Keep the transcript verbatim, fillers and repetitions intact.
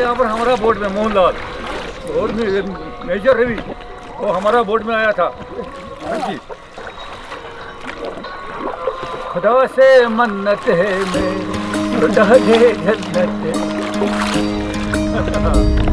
यहाँ पर हमारा बोर्ड में मोहनलाल बोर्ड में मेजर रवि वो हमारा बोर्ड में आया था। हाँ जी, खुदा से मन्नत है मैं जन्नत